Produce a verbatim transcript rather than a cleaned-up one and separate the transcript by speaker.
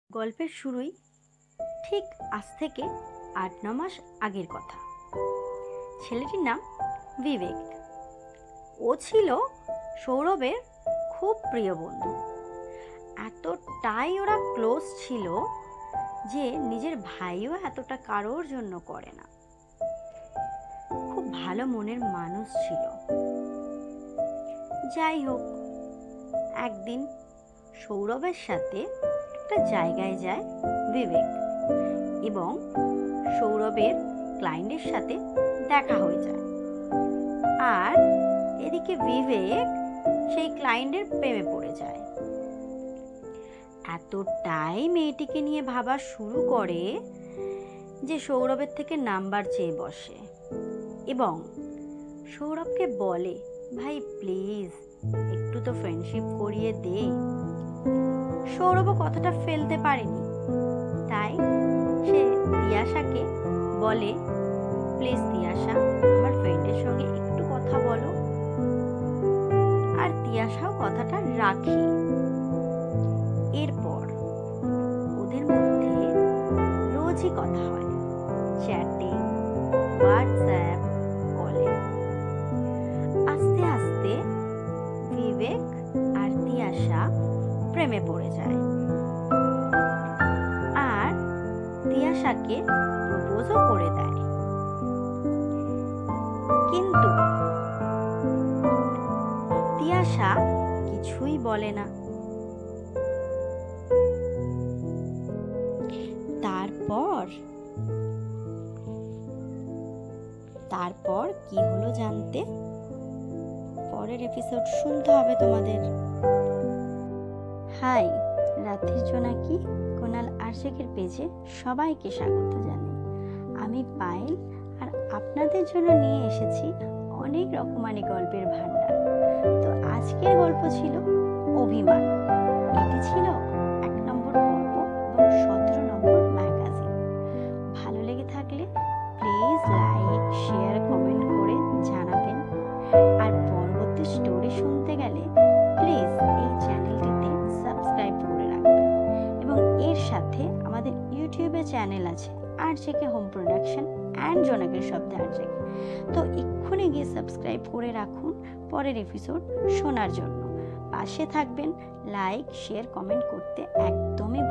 Speaker 1: গল্পের শুরুই ঠিক আজ থেকে আট ন মাস আগের কথা। ছেলেটির নাম বিবেক। ও ছিল সৌরভের খুব প্রিয় বন্ধু। এতটাই ওরা ক্লোজ ছিল যে নিজের ভাইও এতটা কারোর জন্য করে না। খুব ভালো মনের মানুষ ছিল। যাই হোক, একদিন সৌরভের সাথে একটা জায়গায় যায় বিবেক এবং সৌরভের ক্লায়েন্টের সাথে দেখা হয়ে যায়। আর এদিকে বিবেক সেই ক্লায়েন্টের প্রেমে পড়ে যায়। এতটাই মেয়েটিকে নিয়ে ভাবা শুরু করে যে সৌরভের থেকে নাম্বার চেয়ে বসে এবং সৌরভকে বলে, ভাই প্লিজ একটু তো ফ্রেন্ডশিপ করিয়ে দে। সৌরভও কথাটা ফেলতে পারেনি, তাই সে তিয়াশাকে বলে, প্লিজ তিয়াশা, আমার ফ্রেন্ডের সঙ্গে একটু কথা বলো। আর তিয়াশাও কথাটা রাখে। এরপর ওদের মধ্যে রোজই কথা হয়, চ্যাটিং, হোয়াটসঅ্যাপ, কলে। আস্তে আস্তে বিবেক আর তিয়াশা প্রেমে পড়ে যায় আর তিয়াশাকে প্রপোজও করে দেয়। কিন্তু তিয়াশা কিছুই বলে না। তারপর তারপর কি হলো জানতে পরের এপিসোড শুনতে হবে তোমাদের। হাই, রাতের জোনাকি কোনাল আরশেকের পেজে সবাইকে স্বাগত জানাই। আমি পায়েল আর আপনাদের জন্য নিয়ে এসেছি অনেক রকমারি গল্পের ভান্ডার। তো আজকের গল্প ছিল অভিমান। এটি ছিল এক নম্বর পর্ব এবং সতেরো নম্বর ম্যাগাজিন। ভালো লেগে থাকলে প্লিজ লাইক, শেয়ার, কমেন্ট করে জানাবেন। আর পরবর্তী স্টোরি শুনতে গেলে প্লিজ এই চ্যানেলটিতে সাবস্ক্রাইব করে রাখবেন। এবং এর সাথে আমাদের ইউটিউবে চ্যানেল আছে আরজেকে হোম প্রোডাকশন অ্যান্ড জোনাকের শব্দে আরজেকে। তো এক্ষুনি গিয়ে সাবস্ক্রাইব করে রাখুন পরের এপিসোড শোনার জন্য। পাশে থাকবেন, লাইক, শেয়ার, কমেন্ট করতে একদমই